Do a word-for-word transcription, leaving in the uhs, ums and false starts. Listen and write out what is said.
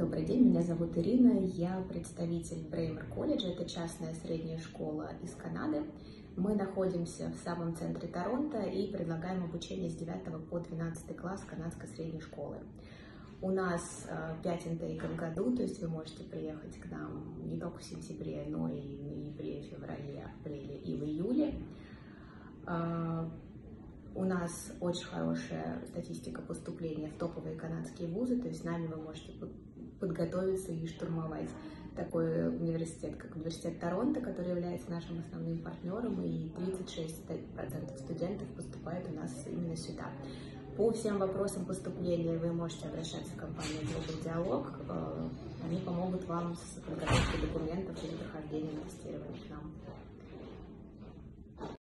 Добрый день, меня зовут Ирина, я представитель Бреймер колледжа, это частная средняя школа из Канады. Мы находимся в самом центре Торонто и предлагаем обучение с девятого по двенадцатый класс канадской средней школы. У нас пять интейков в году, то есть вы можете приехать к нам не только в сентябре, но и в ноябре, феврале, апреле и в июле. У нас очень хорошая статистика поступления в топовые канадские вузы, то есть с нами вы можете подготовиться и штурмовать такой университет, как Университет Торонто, который является нашим основным партнером, и тридцать шесть процентов студентов поступает у нас именно сюда. По всем вопросам поступления вы можете обращаться к компании Global Dialog, они помогут вам с подготовкой документов или прохождением тестирования к нам.